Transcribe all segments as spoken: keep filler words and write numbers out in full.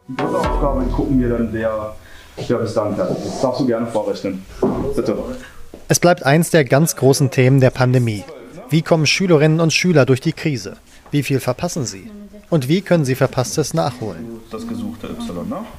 Die dritte Aufgabe gucken wir dann, wer, wer bis dahin fertig ist. Das darfst du gerne vorrechnen. Bitte. Es bleibt eins der ganz großen Themen der Pandemie. Wie kommen Schülerinnen und Schüler durch die Krise? Wie viel verpassen sie? Und wie können sie Verpasstes nachholen? Das gesuchte Y, ne?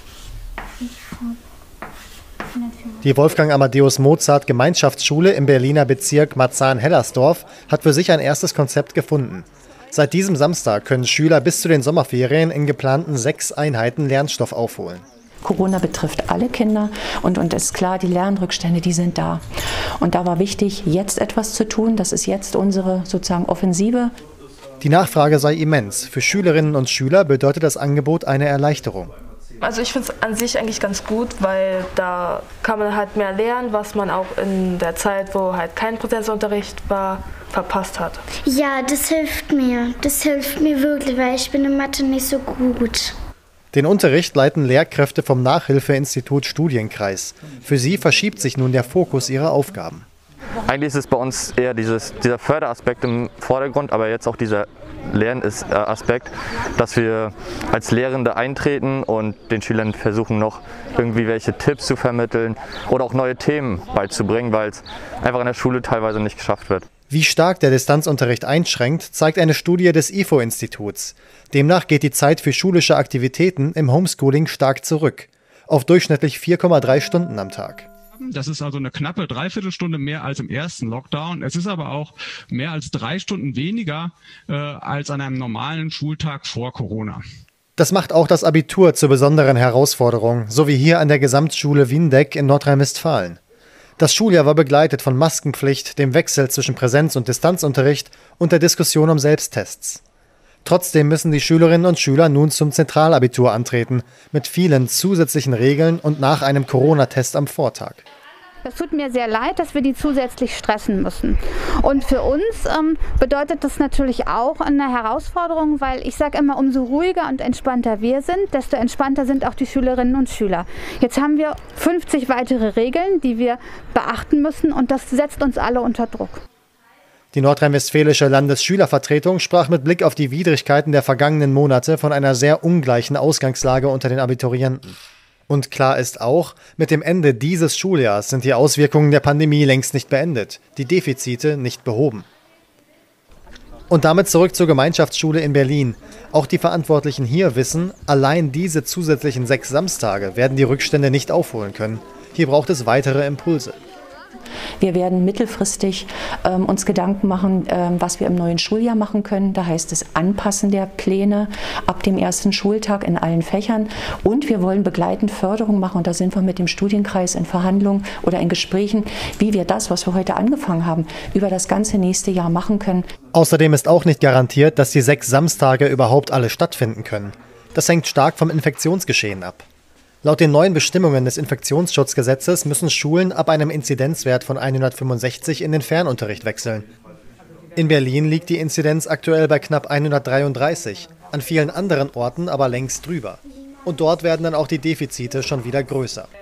Die Wolfgang Amadeus Mozart Gemeinschaftsschule im Berliner Bezirk Marzahn-Hellersdorf hat für sich ein erstes Konzept gefunden. Seit diesem Samstag können Schüler bis zu den Sommerferien in geplanten sechs Einheiten Lernstoff aufholen. Corona betrifft alle Kinder und, und ist klar, die Lernrückstände, die sind da. Und da war wichtig, jetzt etwas zu tun. Das ist jetzt unsere sozusagen Offensive. Die Nachfrage sei immens. Für Schülerinnen und Schüler bedeutet das Angebot eine Erleichterung. Also ich finde es an sich eigentlich ganz gut, weil da kann man halt mehr lernen, was man auch in der Zeit, wo halt kein Präsenzunterricht war, verpasst hat. Ja, das hilft mir. Das hilft mir wirklich, weil ich bin in Mathe nicht so gut. Den Unterricht leiten Lehrkräfte vom Nachhilfeinstitut Studienkreis. Für sie verschiebt sich nun der Fokus ihrer Aufgaben. Eigentlich ist es bei uns eher dieses, dieser Förderaspekt im Vordergrund, aber jetzt auch dieser Lernaspekt, dass wir als Lehrende eintreten und den Schülern versuchen, noch irgendwie welche Tipps zu vermitteln oder auch neue Themen beizubringen, weil es einfach in der Schule teilweise nicht geschafft wird. Wie stark der Distanzunterricht einschränkt, zeigt eine Studie des I F O-Instituts. Demnach geht die Zeit für schulische Aktivitäten im Homeschooling stark zurück, auf durchschnittlich vier Komma drei Stunden am Tag. Das ist also eine knappe Dreiviertelstunde mehr als im ersten Lockdown. Es ist aber auch mehr als drei Stunden weniger äh, als an einem normalen Schultag vor Corona. Das macht auch das Abitur zur besonderen Herausforderung, so wie hier an der Gesamtschule Windeck in Nordrhein-Westfalen. Das Schuljahr war begleitet von Maskenpflicht, dem Wechsel zwischen Präsenz- und Distanzunterricht und der Diskussion um Selbsttests. Trotzdem müssen die Schülerinnen und Schüler nun zum Zentralabitur antreten, mit vielen zusätzlichen Regeln und nach einem Corona-Test am Vortag. Es tut mir sehr leid, dass wir die zusätzlich stressen müssen. Und für uns ähm, bedeutet das natürlich auch eine Herausforderung, weil ich sage immer, umso ruhiger und entspannter wir sind, desto entspannter sind auch die Schülerinnen und Schüler. Jetzt haben wir fünfzig weitere Regeln, die wir beachten müssen, und das setzt uns alle unter Druck. Die nordrhein-westfälische Landesschülervertretung sprach mit Blick auf die Widrigkeiten der vergangenen Monate von einer sehr ungleichen Ausgangslage unter den Abiturienten. Und klar ist auch, mit dem Ende dieses Schuljahrs sind die Auswirkungen der Pandemie längst nicht beendet, die Defizite nicht behoben. Und damit zurück zur Gemeinschaftsschule in Berlin. Auch die Verantwortlichen hier wissen, allein diese zusätzlichen sechs Samstage werden die Rückstände nicht aufholen können. Hier braucht es weitere Impulse. Wir werden mittelfristig ähm, uns Gedanken machen, ähm, was wir im neuen Schuljahr machen können. Da heißt es Anpassen der Pläne ab dem ersten Schultag in allen Fächern. Und wir wollen begleitend Förderung machen. Und da sind wir mit dem Studienkreis in Verhandlungen oder in Gesprächen, wie wir das, was wir heute angefangen haben, über das ganze nächste Jahr machen können. Außerdem ist auch nicht garantiert, dass die sechs Samstage überhaupt alle stattfinden können. Das hängt stark vom Infektionsgeschehen ab. Laut den neuen Bestimmungen des Infektionsschutzgesetzes müssen Schulen ab einem Inzidenzwert von hundertfünfundsechzig in den Fernunterricht wechseln. In Berlin liegt die Inzidenz aktuell bei knapp hundertdreiunddreißig, an vielen anderen Orten aber längst drüber. Und dort werden dann auch die Defizite schon wieder größer.